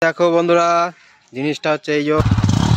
দেখো বন্ধুরা, জিনিসটা হচ্ছে এই যে।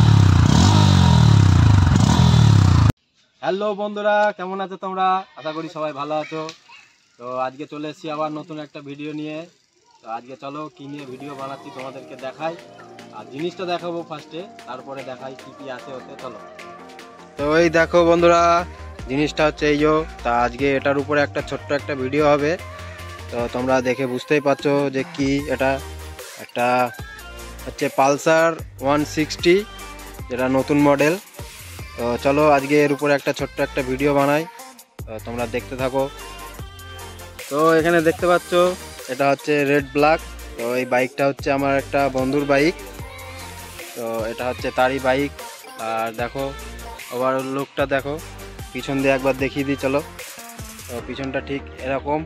হ্যালো বন্ধুরা, কেমন আছো তোমরা? আশা করি সবাই ভালো আছো। তো আজকে চলে এসেছি আবার নতুন একটা ভিডিও নিয়ে। তো আজকে চলো কি নিয়ে ভিডিও বানাচ্ছি তোমাদেরকে দেখাই, আর জিনিসটা দেখাবো ফার্স্টে, তারপরে দেখাই কি কি আছে ওতে। চলো। তো এই দেখো বন্ধুরা, জিনিসটা হচ্ছে এই যে। তা আজকে এটার উপরে একটা ছোট্ট একটা ভিডিও হবে। তো তোমরা দেখে বুঝতেই পারছো যে কি এটা। একটা হচ্ছে পালসার 160, যেটা নতুন মডেল। তো চলো আজকে এর উপরে একটা ছোট্ট একটা ভিডিও বানাই, তো তোমরা দেখতে থাকো। তো এখানে দেখতে পাচ্ছ এটা হচ্ছে রেড ব্ল্যাক। তো এই বাইকটা হচ্ছে আমার একটা বন্ধুর বাইক। তো এটা হচ্ছে তারই বাইক। আর দেখো ওভার লুকটা দেখো, পিছন দিয়ে একবার দেখিয়ে দিই চলো। তো পিছনটা ঠিক এরকম,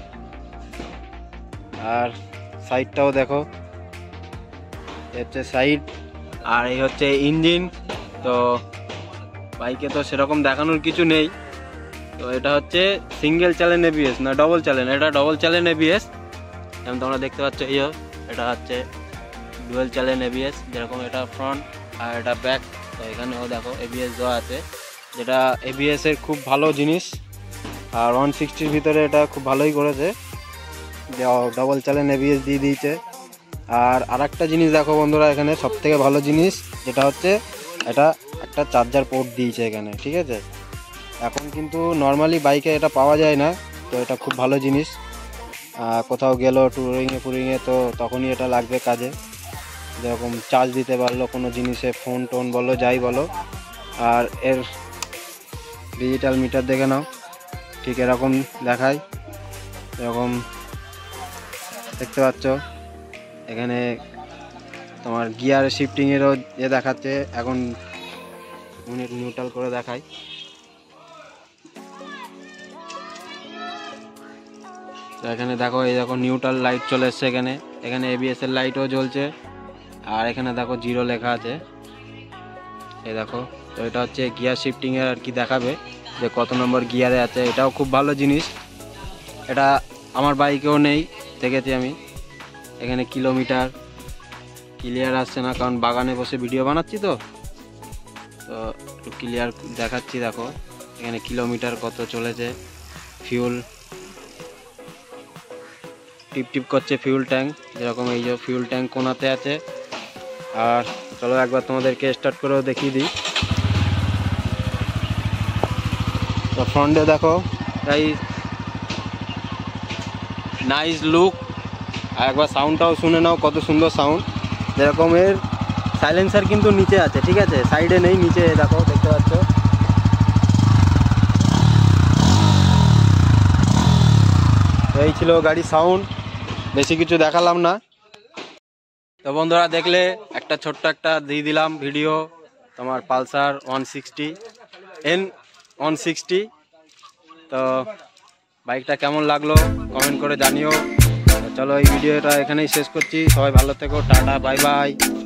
আর সাইডটাও দেখো, হচ্ছে সাইড, আর এই হচ্ছে ইঞ্জিন। তো বাইকে তো সেরকম দেখানোর কিছু নেই। তো এটা হচ্ছে সিঙ্গেল চ্যানেল এবিএস, না ডবল চ্যানেল। এটা ডবল চ্যানেল এবিএস, যেমন তোমরা দেখতে পাচ্ছ। এই এটা হচ্ছে ডুয়েল চ্যানেল এবিএস, যেরকম এটা ফ্রন্ট আর এটা ব্যাক। তো এখানেও দেখো এবিএস দেওয়া আছে, যেটা এবিএস এর খুব ভালো জিনিস। আর 160-র ভিতরে এটা খুব ভালোই করেছে, যে ডবল চ্যানেল এবিএস দিয়ে দিয়েছে। আর আরেকটা জিনিস দেখো বন্ধুরা, এখানে সব থেকে ভালো জিনিস যেটা হচ্ছে, এটা একটা চার্জার পোর্ট দিয়েছে এখানে, ঠিক আছে। এখন কিন্তু নর্মালি বাইকে এটা পাওয়া যায় না, তো এটা খুব ভালো জিনিস। কোথাও গেল টুরিংয়ে তো তখনই এটা লাগবে কাজে, যেরকম চার্জ দিতে পারলো কোনো জিনিসে, ফোন টোন বলো যাই বলো। আর এর ডিজিটাল মিটার দেখে নাও, ঠিক এরকম দেখায়, এরকম দেখতে পাচ্ছ। এখানে তোমার গিয়ার শিফটিংয়েরও দেখাচ্ছে, এখন নিউট্রাল করে দেখায়। তো এখানে দেখো, এই দেখো নিউট্রাল লাইট চলে এসছে এখানে। এখানে এবিএস এর লাইটও জ্বলছে, আর এখানে দেখো 0 লেখা আছে, এই দেখো। তো এটা হচ্ছে গিয়ার শিফটিংয়ের আর কি দেখাবে, যে কত নম্বর গিয়ারে আছে। এটাও খুব ভালো জিনিস, এটা আমার বাইকেও নেই, দেখেছি আমি। এখানে কিলোমিটার ক্লিয়ার আসছে না, কারণ বাগানে বসে ভিডিও বানাচ্ছি, তো একটু ক্লিয়ার দেখাচ্ছি। দেখো এখানে কিলোমিটার কত চলেছে। ফিউল টিপ টিপ করছে ফিউল ট্যাঙ্ক, যেরকম এই যে ফিউল ট্যাঙ্ক কোনাতে আছে। আর চলো একবার তোমাদেরকে স্টার্ট করেও দেখিয়ে দিই। তো ফ্রন্টে দেখো এই নাইস লুক, আর একবার সাউন্ডটাও শুনে নাও, কত সুন্দর সাউন্ড। যেরকম এর সাইলেন্সার কিন্তু নিচে আছে, ঠিক আছে, সাইডে নেই, নিচে দেখো, দেখতে পাচ্ছ। এই ছিল গাড়ির সাউন্ড, বেশি কিছু দেখালাম না। তো বন্ধুরা দেখলে, একটা ছোট্ট একটা দিয়ে দিলাম ভিডিও তোমার পালসার 160 N160। তো বাইকটা কেমন লাগলো কমেন্ট করে জানিও। চলো এই ভিডিওটা এখানেই শেষ করছি, সবাই ভালো থেকো, টাটা বাই বাই।